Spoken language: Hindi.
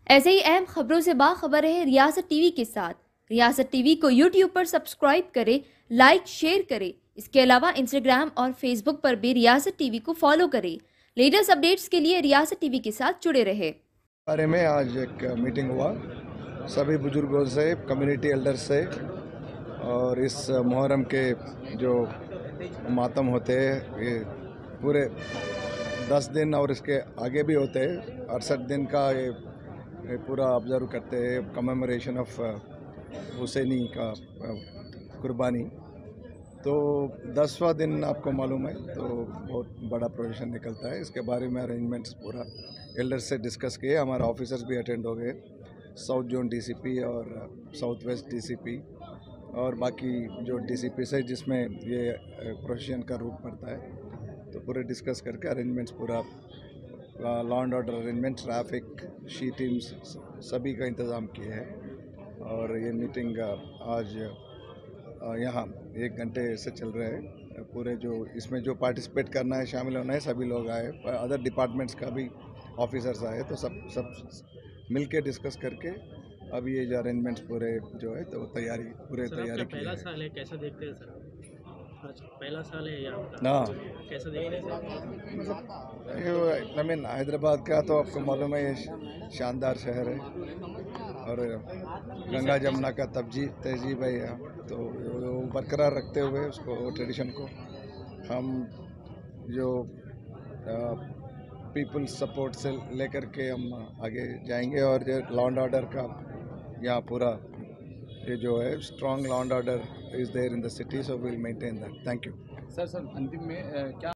ऐसे ही अहम खबरों से बाखबर रहे रियासत टीवी के साथ। रियासत टीवी को यूट्यूब पर सब्सक्राइब करें, लाइक शेयर करें। इसके अलावा इंस्टाग्राम और फेसबुक पर भी रियासत टीवी को फॉलो करें। लेटेस्ट अपडेट्स के लिए रियासत टीवी के साथ जुड़े रहे। बारे में आज एक मीटिंग हुआ सभी बुजुर्गों से, कम्युनिटी एल्डर्स से, और इस मुहर्रम के जो मातम होते हैं ये पूरे 10 दिन और इसके आगे भी होते हैं, 68 दिन का ये पूरा ऑब्जर्व करते हैं, कमेमोरेशन ऑफ हुसैनी का कुर्बानी। तो 10वां दिन आपको मालूम है, तो बहुत बड़ा प्रोसेशन निकलता है। इसके बारे में अरेंजमेंट्स पूरा एल्डर्स से डिस्कस किए। हमारे ऑफिसर्स भी अटेंड हो गए, साउथ जोन डीसीपी और साउथ वेस्ट डीसीपी और बाकी जो डीसीपी से जिसमें ये प्रोसेशन का रूट पड़ता है। तो पूरे डिस्कस करके अरेंजमेंट्स पूरा law and order arrangement, traffic, she teams सभी का इंतज़ाम किए हैं। और ये मीटिंग आज यहाँ 1 घंटे से चल रहे हैं। पूरे जो इसमें जो पार्टिसिपेट करना है, शामिल होना है, सभी लोग आए, अदर डिपार्टमेंट्स का भी ऑफिसर्स आए। तो सब मिल के डिस्कस करके अब ये जो अरेंजमेंट्स पूरे जो है तो तैयारी सर, पहला साल है, कैसा देखते हैं सर? आज पहला साल है यहाँ का, कैसा देखते हैं सर? हैदराबाद का तो आपको मालूम है, ये शानदार शहर है और गंगा जमुना का तहजीब है यहाँ। तो वो बरकरार रखते हुए उसको, ट्रेडिशन को, हम जो पीपल्स सपोर्ट से लेकर के हम आगे जाएंगे। और जो लॉ एंड ऑर्डर का यहाँ पूरा ये जो है strong law and order is there in the city, so will maintain that. Thank you sir. अंतिम में क्या